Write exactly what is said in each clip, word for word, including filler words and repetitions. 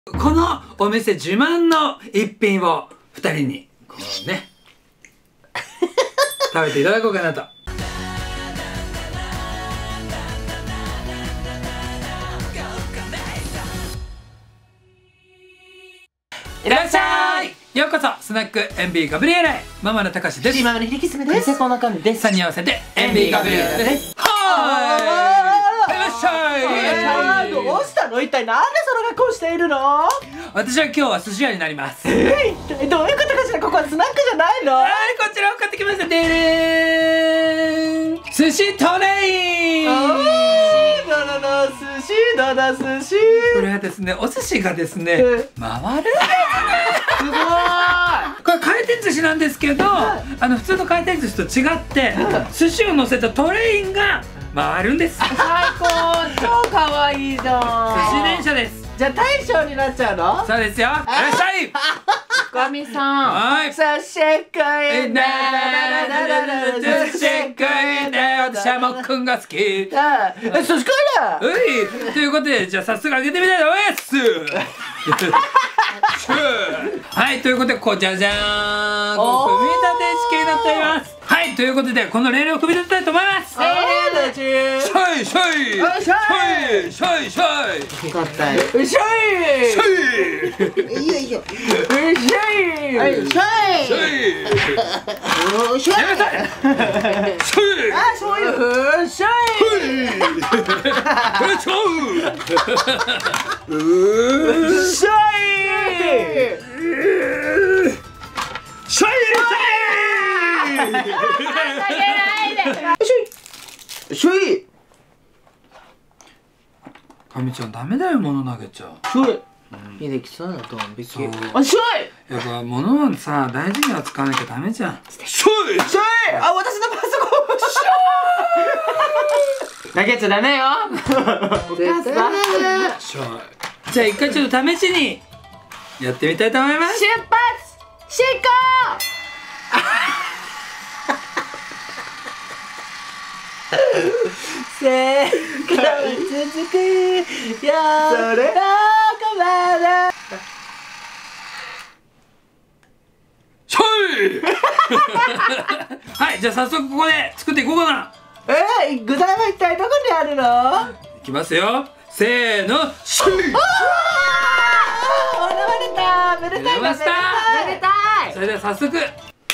このお店自慢の一品をふたりにこうね食べていただこうかなと。いらっしゃい。ようこそスナックエンビーガブリエレ。ママのたかしです。 ママのひりきすめです。こんな感じです。 さんに合わせてエンビーガブリエレです。はーい。いらっしゃい。 どうしたの？一体なんでその格好しているの？ 私は今日は寿司屋になります。 えー、一体どういうことかしら。ここはスナックじゃないの？ はい、こちらを買ってきました。でーん、寿司トレイン。 どどど寿司どど寿司。 これはですね、お寿司がですね、回るんですね。 すごい。 これ回転寿司なんですけど、あの普通の回転寿司と違って寿司を乗せたトレインが回るんです。 最高、超可愛いじゃん。 寿司電車です。 じゃあ大将になっちゃうの？ そうですよ。いらっしゃい。 かみさん。 はい。 寿司食いね。 寿司食いね。私はもっくんが好き。え、 寿司食いだ。 うい。ということで、じゃあ早速開けてみたいと思います。はい、ということで、こうじゃじゃーん、こう組み立て式になっております。はい、ということで、このレールを組み立てたいと思います。 レールたち。 シャイシャイ。シャイシャイシャイ。 よかったよ。シャイ。 シャイ。 いいよいいよ。シャイ。シャイ。シャイ。シャイ。 やめたい。シャイ。 あ、そういう風。シャイ。 これちゃう。うー。 シャイ。 シャイ。 シャイ。 かみちゃんダメだよ、物投げちゃう。 シャイ。秀樹さんドン引き。 あ、 シャイ。 やっぱ物をさ、大事に扱わなきゃダメじゃん。シャイ。 シャイ。あ、私のパソコン。シャイ。投げちゃダメよ。絶対ダメ。 シャイ。じゃあ一回ちょっと試しにやってみたいと思います。 出発進行。せーから続くよそれどこまで。 シャイ。はい、じゃあ早速ここで作っていこうかな。 えー、具材は一体どこにあるの？ いきますよ。せーの、シャイ。 めでたいめでたいめでたい。 それでは早速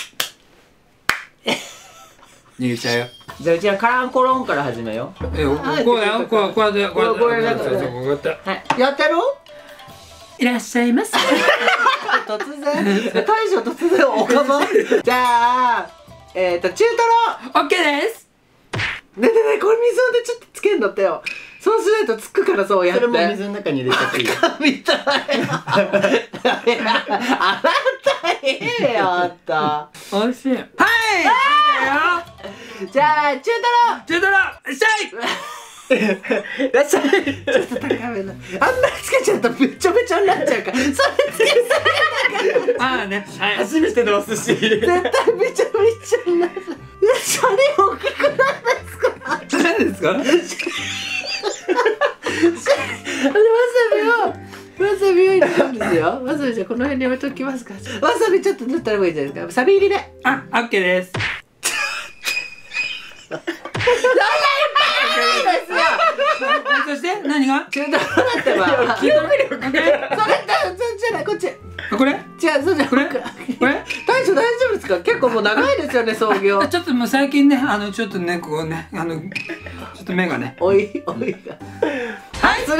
逃げちゃうよ。 じゃあうちはカランコロンから始めよう。 え、こうだよ、こうこうやってこうやってこうやってこうやって。 やってろ。 いらっしゃいませ。 突然大将突然おかま。じゃあえっと中トロ。 オッケーです。 ねえねえねえ、これ水をでちょっとつけんのってよ。そうしないとつくから、そうやって。それも水の中に入れちゃっていいよ。みたい。あなたいいよ、あった。 おいしい。はい。 じゃあ中トロ。 中トロ、いらっしゃい。 いらっしゃい。ちょっと高めな。あんなにつけちゃうとべちょべちょになっちゃうから。それつけすぎだから。ああね。初めてのお寿司。絶対べちょべちょになる。いや、シャリ大きくないですか。 何ですか。 わさびを、わさびを入れるんですよ。わさびじゃこの辺に置いときますか。わさびちょっと塗ったらいいじゃないですか。サビ入りで。 あ、オッケーです。そして何が？ 中トロだってば。記憶力。それじゃない、こっち。 これ？ 違う、そうじゃ。これ？これ？大将大丈夫ですか？結構もう長いですよね、創業。 ちょっともう最近ね、あのちょっとね、こうね、あのちょっと目がね。 おいおいが。はい、すごいお寿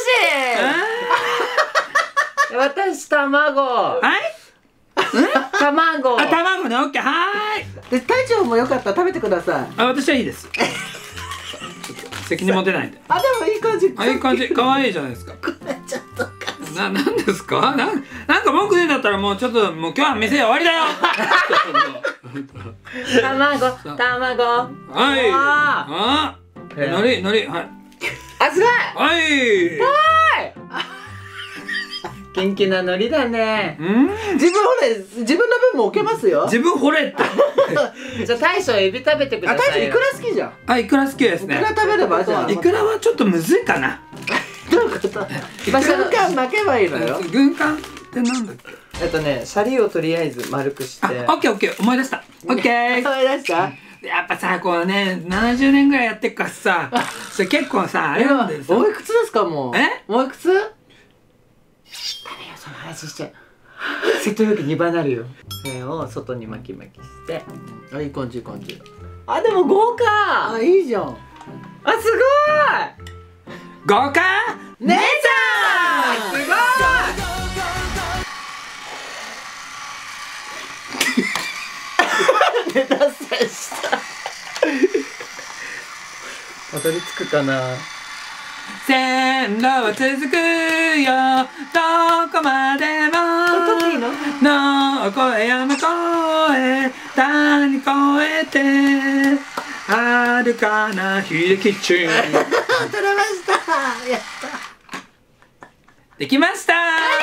司。私卵。 はい。 卵。 あ、卵ね、オッケー、はーい。 で、大将もよかったら食べてください。 あ、私はいいです。責任持てないんで。 あ、でもいい感じ。 あ、いい感じ、可愛いじゃないですか。 これちょっと。 な、なんですか。なん、なんか文句言うんだったら、もうちょっと、もう今日は店終わりだよ。 卵、卵。 はい。あ、のり、のり、はい。 あ、すごい。 はい。 はい。元気なのりだね。 うん。 自分ほれ、自分の分も置けますよ。 自分ほれって。 じゃあ大将エビ食べてください。あ、大将イクラ好きじゃん。 あ、イクラ好きですね。 イクラ食べればじゃあ。 イクラはちょっとむずいかな。 どういうこと？軍艦巻けばいいのよ。 軍艦ってなんだっけ？ えっとね、シャリをとりあえず丸くして。 あ、オッケーオッケー、思い出した。オッケー。 思い出した？ やっぱさ、こうね、ななじゅうねんぐらいやってっからさ、それ結構さ、あれなんだよさ。 おいくつですかもう？ え？ もういくつ？ダメよ、その話しちゃう。瀬戸焼きにばなるよ。これを外に巻き巻きして。あ、いい感じいい感じ。あ、でも豪華。あ、いいじゃん。あ、すごい。 豪華姉さん。すごい。ネタさしたたどり着くかな。 線路は続くよどこまでものこえ山越え谷越えて遥かな秀吉取れましたやったできました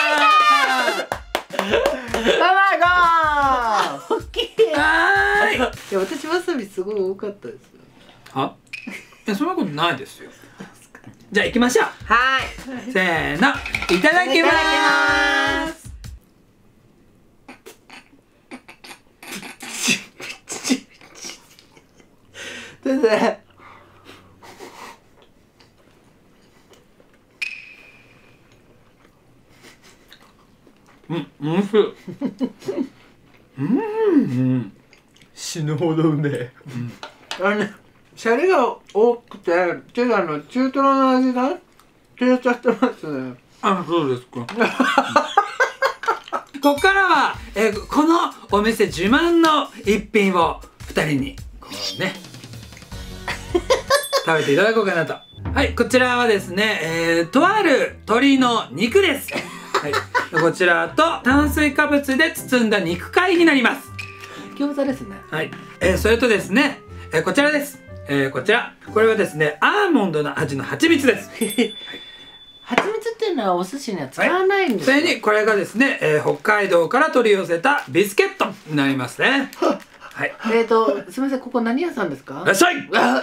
卵大きいはーい。いや私わさびすごい多かったですよ。 あ、いやそんなことないですよ。じゃあ行きましょう。 はい。 せーの、いただきます。 先生。 うん、面白い。うん、 死ぬほどうめえ。あのね、シャリが多くて、ちょっとあの中トロの味が消えちゃってますね。 あ、そうですか。ここからは、えー、このお店自慢の一品をふたりにこうね食べていただこうかなと。はい、こちらはですね、えー、とある鶏の肉です。はい、こちらと炭水化物で包んだ肉塊になります。 餃子ですね。 はい、えー、それとですね、えー、こちらです。えー、こちら、これはですね、アーモンドの味の蜂蜜です。はい、 蜂蜜っていうのはお寿司には使わないんですよ。 はい、それにこれがですね、えー、北海道から取り寄せたビスケットになりますね。はい。 えっと、すみません、ここ何屋さんですか？ いらっしゃい。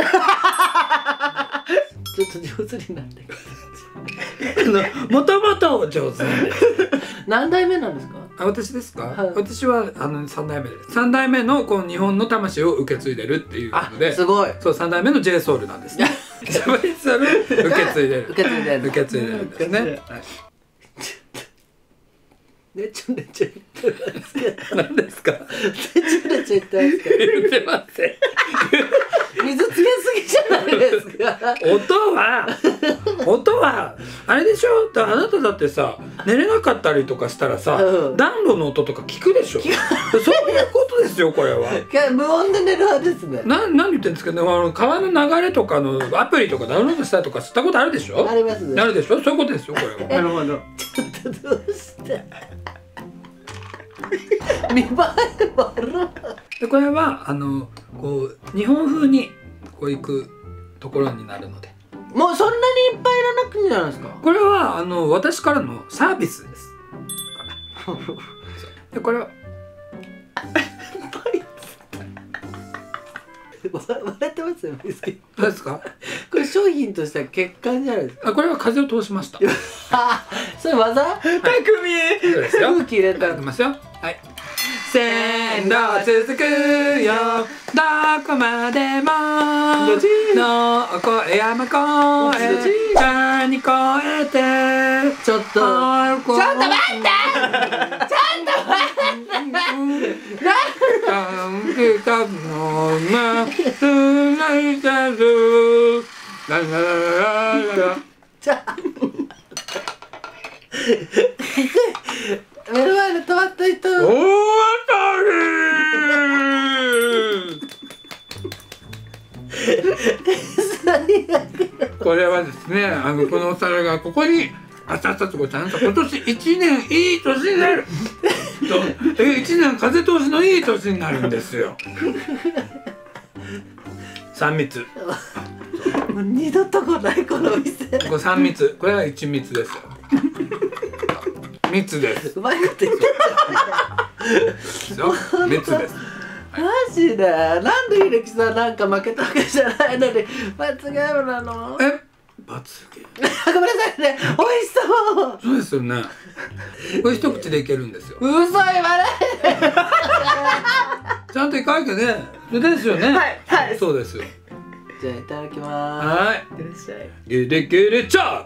ちょっと上手になって。 もともと上手なんです。 何代目なんですか？ あ、私ですか？ はい、 私はあの三代目です。三代目のこの日本の魂を受け継いでるっていうので、 すごい。 そう三代目の J ソウルなんですね。ジャパニーズソウル受け継いでる。 受け継いでる。 受け継いでるんですね。はい。 ねちょねちょ言ってますけど。 何ですか？ ねちょねちょ言ってますけど。 言ってません。 水つけすぎじゃないですか。 音は音はあれでしょ。だあなただってさ寝れなかったりとかしたらさ、うん、暖炉の音とか聞くでしょ。そういうことですよこれは。 無音で寝る派ですね。 な何言ってんですかね。あの川の流れとかのアプリとかダウンロードしたりとかしたことあるでしょ。 ありますね。 あるでしょ。そういうことですよこれは。 なるほど。ちょっとどうして。見栄え悪い。 でこれはあのこう日本風にこう行くところになるので。 もうそんなにいっぱいいらなくていいじゃないですか。これはあの私からのサービスです。でこれは笑ってますよ。 何ですか？ これ商品としては欠陥じゃないですか。 あ、これは風を通しました。 あ、それ技？匠。 そうですよ。 空気入れた。 いきますよ。はい。線路は続くよどこまでものこえ山越え谷越えてちょっとちょっと待ってちょっと待目の前で止まった人大当たりこれはですね、あのこのお皿がここにあたたつこちゃんと今年一年いい年になるとえ一年風通しのいい年になるんですよ。三密もう二度と来ないこの店。 これ三密、これは一密ですよ。密です。 うまいこと言ってた。密です。 マジでなんで秀樹さんなんか負けたわけじゃないのに罰ゲームなの？ え、 罰ゲーごめんなさいね、美味しそう。 そうですよね。これ一口でいけるんですよ。 嘘言わないで。 ちゃんといかなきゃね。それですよね。 はいはい。 そうですよ。 じゃあいただきます。 はい。 いってらっしゃい。 ゲレゲレチャー。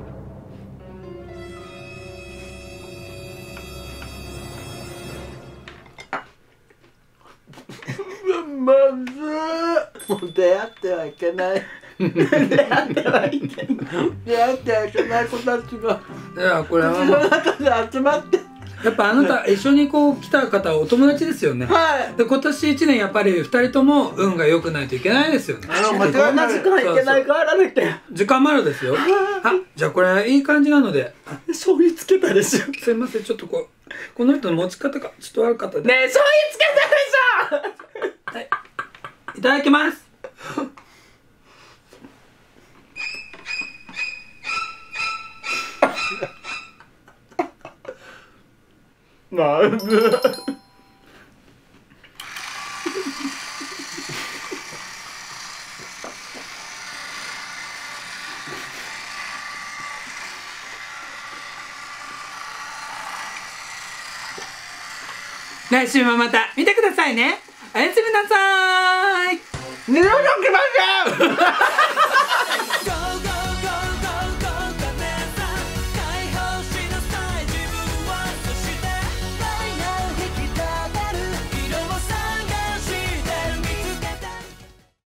まずー。もう出会ってはいけない。出会ってはいけない。出会ってはいけない子たちが。 いや、これは口の中で集まって。 やっぱあなた一緒にこう来た方はお友達ですよね。 はい。 で今年一年やっぱり二人とも運が良くないといけないですよね。 あの間違いなくいけないからなきゃ。 時間もあるですよ。あ、じゃあこれいい感じなので。 醤油つけたでしょ。 すいません、ちょっとこうこの人の持ち方がちょっと悪かったで。 ねえ、醤油つけたでしょ。 はい。いただきます。 なんで。 来週もまた見てくださいね。おやすみなさーい。 二度と来ません。